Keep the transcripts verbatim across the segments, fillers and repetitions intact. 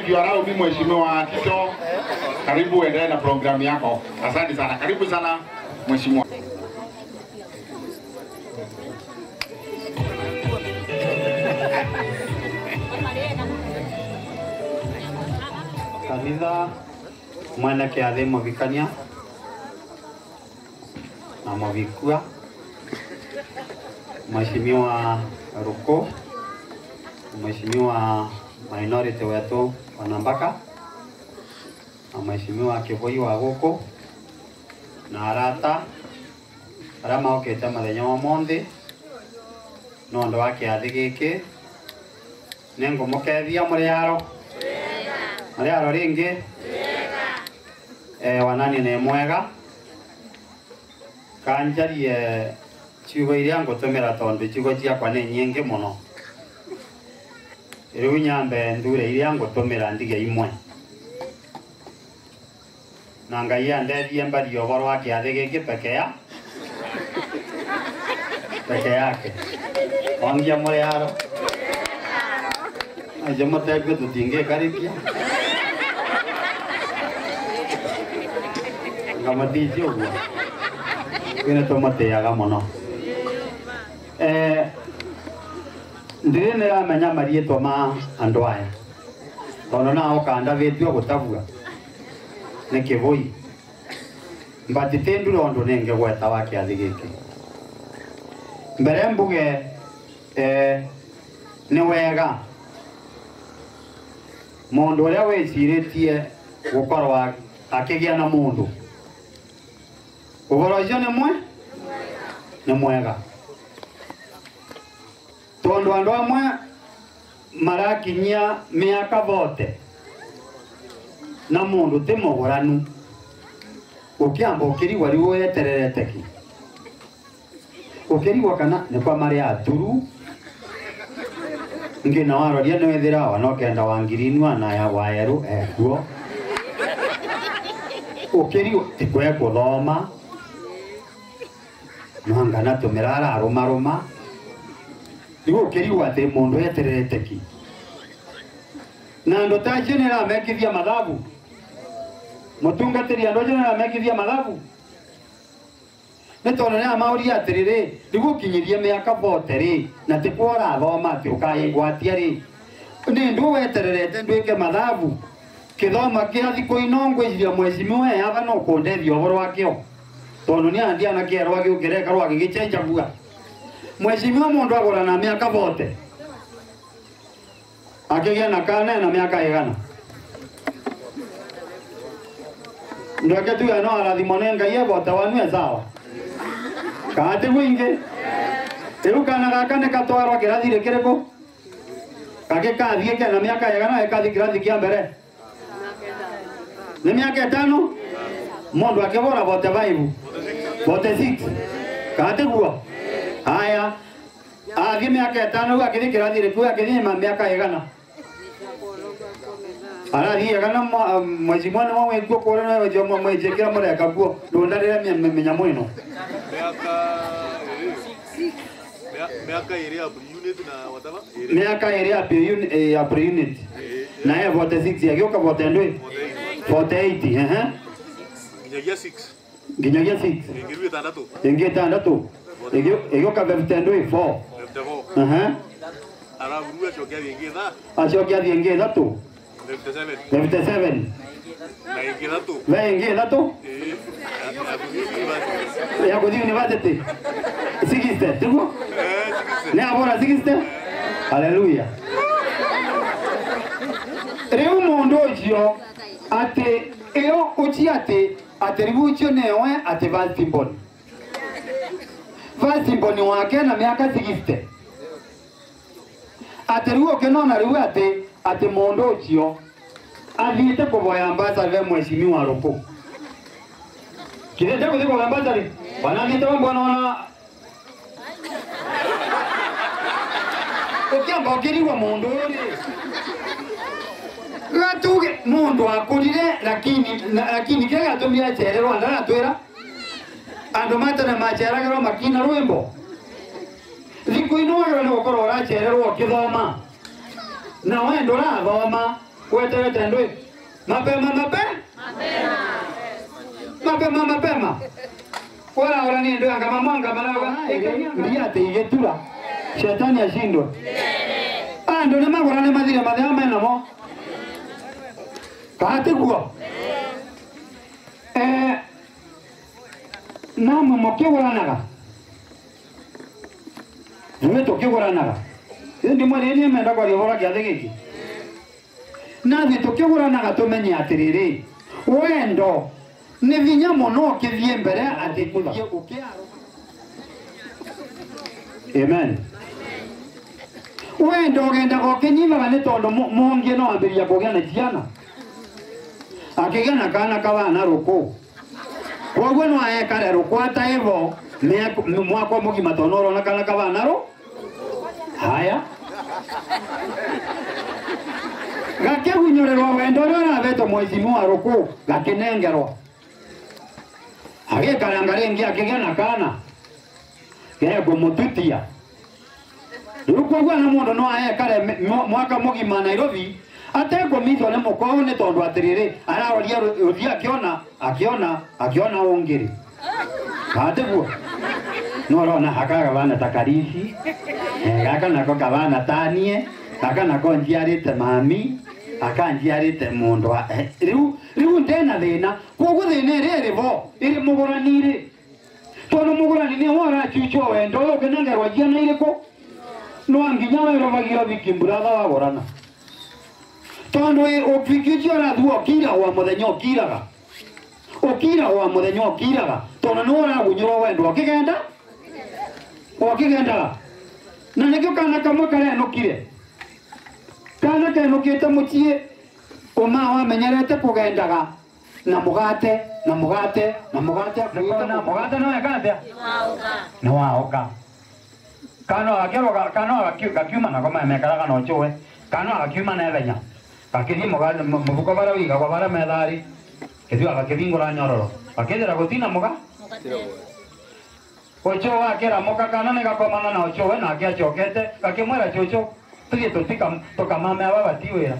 if you allow me mheshimiwa Tito, karibu endelee na programu yako. Asante sana. Karibu sana mheshimiwa. Kanitha mwana kiathe muvikania na muvikua mheshimiwa Ruko, mheshimiwa minority wetu Wanambaka, na mheshimiwa Kivoi wa guku na arata aria maukite muthenya wa monthe no ndo wa kiathi giki ningumukethia muriaro muriaro ringi eh wanani ni mwega kanjarie ciugo iria ngutumira tondu ciugo ciakwa ni nyingi muno riu nyambe ndure iria ngutumira ndige imwe na Ngai andethie mbari ũhoro wa kĩathi gĩkĩ peke ya peke yake wangia mũrĩaro aje mũtengwe tũtingĩkarĩkia ngamatithia ũguo kwĩna tũmũtĩaga mũno eh ndire nĩramenya marĩtwa ma andũ aya tondũ nao kandavĩtio gũtavua nĩ Kĩvũi mbati tĩndura ũndũ nĩngĩ gweta wa kĩathi gĩkĩ mbere mbuge eh nĩ wega mũndũ ũrĩa wĩcirĩtie gũkorwo akĩgĩa na mũndũ ũhoro ũcio nĩ mwe nĩ mwega tondũ andũ amwe marakinyia mĩaka vote na mũndũ ti mũgũranu ũkĩamba ũkĩrigwa rĩu wetererete ki ũkĩrigwa kana nĩ kwa marĩ aturu ngina waroria nĩ wethira wa no kenda wa ngirini wana ya waeru ekuo ũkĩrigwa ti kwe gũthoma no ngana tũmĩrara arũmarũma rĩu ũkĩrigwa atĩ mũndũ etererete ki na andũ ta acio nĩramekithia mathabu mutungatiri andũ acio nĩramekithia mathabu nĩ tondũ nĩramauria atĩrĩrĩ nĩgũkinyĩrie mĩaka vote rĩ na ti kwa ũrathoma atĩ ũkayĩgwatia rĩ nĩ ndũ wetererete ndwĩke mathabu kĩthoma kĩa thikũ ino ngwĩciria mheshimiwa yava no kũndethia ũhoro wakĩo tondũ nĩ andi anake rwa gĩũkĩreka rwa gĩgĩcenjagua mheshimiwa mũndũ agũra na mĩaka vote akĩgĩa na kana na mĩaka ĩgana ndoke tu no arathimo nĩ Ngai evote wanue sawa kati wingi rĩu kana gaka nĩ katwarwo kĩrathi kĩrĩkũ gagĩkathiĩ kena mĩaka ĩgana gĩkathi kĩrathi kĩa mbere nĩ mĩaka ĩtano mũndũ akĩvora vote five vote six kati guo haya athiĩ mĩaka ĩtano rĩu akĩthi kĩrathi rĩkũ akĩthi mĩaka ĩgana arathi agana mheshimiwa nĩ wawĩkuo kũrĩa na wejo mwĩjĩkĩra mũreka kuo ndũndarĩre menya mwĩno miaka ĩrĩ ya pre-unit na whatever miaka ĩrĩ ya pre-unit na ya vote six agĩũka vote ndwĩ vote eight ehe nginyagia six nginyagia six ĩngĩ ĩtandatũ ĩngĩ ĩtandatũ ĩgĩũka vote ndwĩ four ehe arabu acokia thiĩ ĩngĩ tha acokia thiĩ ĩngĩ ithatũ fifty-seven na ĩngĩ ithatũ na ĩngĩ ithatũ ya gũthiĩ university sixty tiguo nĩ avora sixty haleluya rĩu mũndũ ũcio atĩ ĩyo ũci atĩ atĩ rĩu ũcio nĩwe atĩ Vansimboni Vansimboni wake na mĩaka sixty atĩ rĩu ũkĩnona rĩu atĩ atĩ mũndũ ũcio athiĩte kũvoya ambassador ve mheshimiwa Ruko kĩrĩte gũthiĩ kũvoya ambassador wanathiĩte wambona ona ũkĩamba ũkĩrigwa mũndũ ũrĩ gatuge mũndũ akũrire lakini lakini kĩrĩa gatũmire acererwo ndanatwĩra andũ matene maceragĩrwo makina rwĩmbo thikũ ino wagĩrĩirwo nĩ gũkorwo ũracererwo ũkĩthoma na we ndũrathoma weterete ndwi mapema mapema mapema mapema wala wala ni ndio kama mwanga malaga ndio atigetura shetani ashindwe ah ndio na magora ni madhira madhama namo kahati kuo eh nama mokegoranaga nime tokegoranaga ndi mwene ni menda kwa yobora gyathe giki na thi tokegoranaga tumenye atiriri wendo ni vinya muno kithie mbere ati kuthie ukiaro amen wendo genda ko kinyiva ni tondo monge no ambiria kugana ciana akigana kana kabana ruko koguo no aekare rukwata hivyo mwako mugima tonoro na kana kabana ro haya gake hunyorerwa wendo rora beto mwezimu wa ruko gakinengerwa agekara ngarengi akigana kana gego mututia ruko gwa na mundu no aekare mwaka mugima Nairobi atego mitho ne mukoo ne tondu atiriri araoria uthia akiona akiona akiona ongiri kateguo no rona hakaga bana takarishi gaka nako kabana tanie gaka nako njiarite mami akanjiarite mundu riu riu ndena thina koguo thina iri bo iri muguranire tondu mugurani ni wora chucho wendo yo kenangerwa jiana iriko no anginya wero bagira bikimbura wa gorana tondo e ofikijio la duo kira wa mudenyo kiraga okira wa mudenyo kiraga tondo no ra gunyoro wendo kigenda okigenda na nekyo kana kamwe kare no kire kana ke no kite muchie oma wa menyerete kugendaga na mugate na mugate na mugate na mugate no ekate no waoka kano akero kano akiuma na kama mekaraga no chowe kano akiuma na ebenya akiri muga mubuko bara wiga kwa bara medari kedio akakibingura nyororo akendera gotina muga ocho akera moka kana ne gakomana na ocho we na akia chokete akimwera chocho tuye tutika toka mama aba batiwera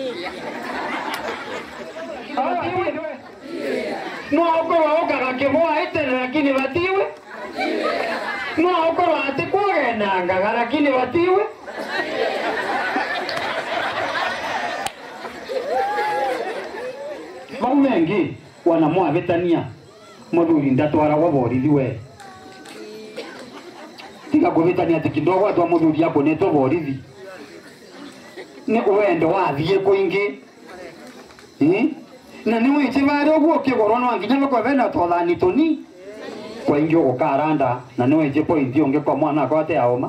batiwe no okoro okaga keboa ete lakini batiwe no okoro ate kwagenda ngaga lakini batiwe Mengi wanamwa betania muthuri ndatwara wa borithi we tiga kubetania ati kidogo atwa muthuri yako neto borithi ni wendo wathie kuingi eh na ni wiche bare ogwo kigoro no anginya bako bena tothani toni kwa ingi ugukaranda na ni wiche point yonge kwa mwana kwa ate aoma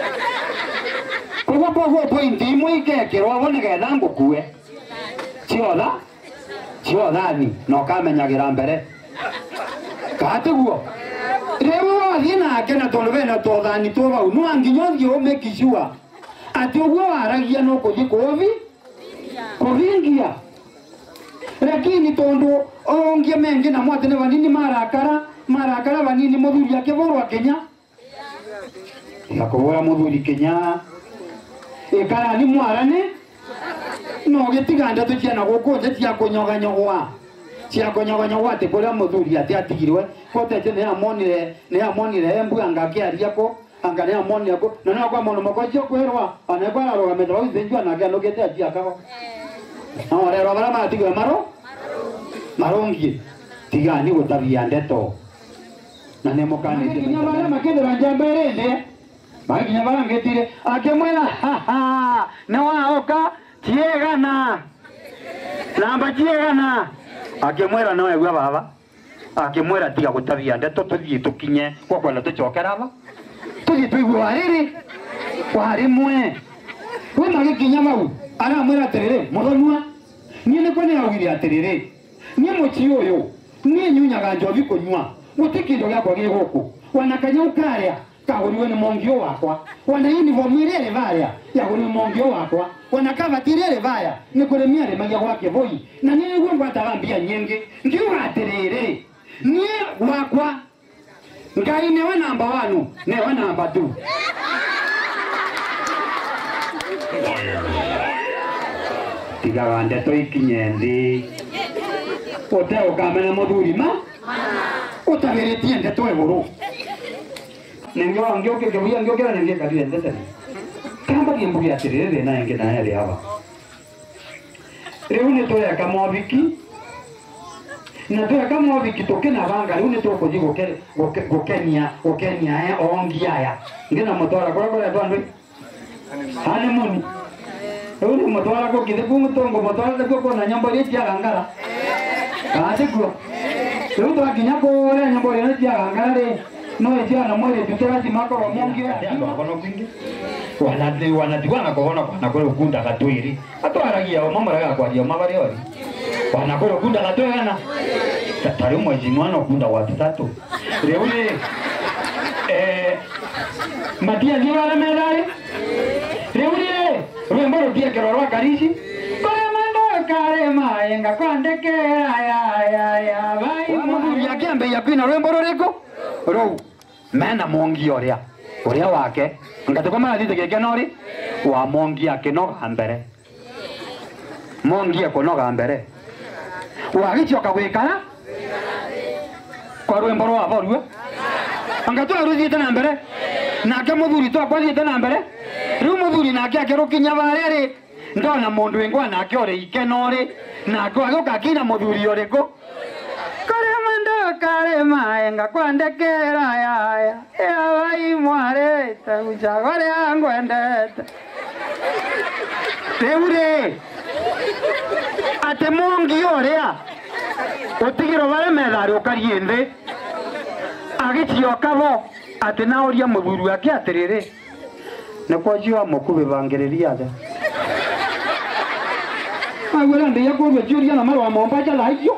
kwa kwa point imwe ikekirwa wone getha ngukue chiotha Chio dhani no kamenyagira mbere kateguo rewo wathina akena tondu bena to thani to bau no anginyothi o make sure ati ogwo waragia no kuthi kovi kovingia lakini tondu ongie mengi na mwate ne vanini marakara marakara vanini muthuri akivorwa Kenya yakobora muthuri Kenya ikara ni mwarane no getiganda to ciana goko je tia konyoga nyogwa tia konyoga nyogwa te kora muthuri ati atigirwe ko te ne amonire ne amonire embu anga kiaria ko anga ne amonire ko no no kwa mono moko jo kwerwa ane kwa ro me tro izenjwa na gano gete atia kako no re ro bara ma tigwe maro marongi tigani gutabia ndeto na ne mokane te nyamara makendera njambere ne bagi nyamara ngetire akemwela ha ha na waoka tiegana namba tiegana akimwera no egwa baba akimwera tiga gutabia ndeto tuthie tukinye kwa kwenda tuchokera ba tuthie tuigwa riri kwa rimwe we magikinya mau ara mwera terere muronwa nyine ko ne awiri aterere ni muchi uyu ni nyunyaga njovi kunywa mutikindo gyakwa giguku wanakanya ukaria kaguriwe ni mongio wakwa wana uniform ile varia ya kuri mongio wakwa wana kavatire ile vaya ni kuri miare magia kwake voi na nini gwe ngwatagambia nyenge ngiwa aterere ni wakwa ngai ne wana namba wanu ne wana namba two tigaga ndeto ikinye thi ote ukamena muthuri ma utabiritie ndeto iguru ningyo angyo ke gyo angyo kera ningyo kadire ndete kamba kimbugia tirire na inge na yale hapa riu ni toya kama wiki na toya kama wiki tokena banga riu ni toko jigo ke gokenia gokenia eh ongia ya ngena motora kwa kwa ndo honeymoon riu ni motora ko kide kumutongo motora ko ko na nyambo ri tia gangara kaate ko riu to akinya ko le nyambo ri tia gangara re no tia na mwere tutera simako wa mongia kono kwingi wanade wanadiwana kuona kwa kule ukunda katwiri atwaragia omamara kwa dia mabari ori wana kule ukunda katwena tatari mwezi mwana ukunda watu tatu leule eh matia ni wala medali leule rwembo dia kerorwa karishi kore mando kare maenga kwandeke ya ya ya vai muduri yakiambe yakwina rwembo roreko ro mena mongi oria uria wake ngatuko mara thite geke nori wa mongi akinoga mbere mongi akonoga mbere wagichoka gwikara kwa rwembo rwa borwe angatu aruthiite na mbere nake muthuri to akwathiite na mbere riu muthuri nake akirukinya barere ndona mundu wingwa nake ore ikenori nake agoka kina muthuri oreko kare maenga kwandekera ya ya ya vai mware taguchagore angwendete teure ate mongi oria otigiro bare medari okariende agitioka bo ate na oria muthuri wake atirire nakwajiwa mukube bangereria ate agwera ndiye kurwe juria na marwa mombaja laijio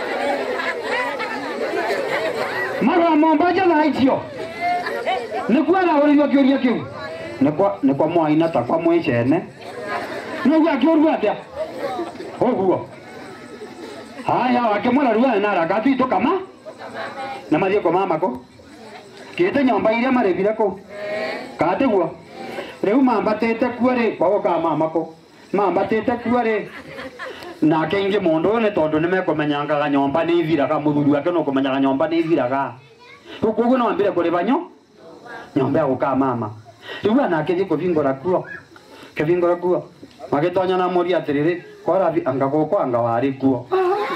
marwa mombaja laijio nikwa na orio kioria kiu nikwa nikwa mwaina ta kwa mwicene nigwa kioru atia oguo haya wakemwera ruwa na rakatu ito kama na mathie kwa mama ko kite nyomba iria marevire ko kateguo riu mambatete kuore kwa ka mama ko mambatete kuore na kenge mondo ne tondu ne mekomenyangaga nyomba ni ithiraga muthuri wake no kumenyaga nyomba ni ithiraga ukugo no ambire kuri banyo nyomba ya guka mama riu anake thiko vingora kuo kevingora kuo magitonya na mori atiriri kora anga goko anga wari kuo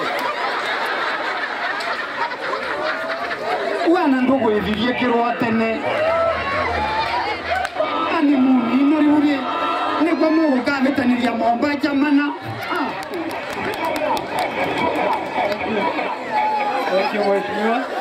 wana ndugu ithirie kirwa tene ani muni no riuri ni kwa mugu ka vitaniria momba jamana Thank you, Mheshimiwa.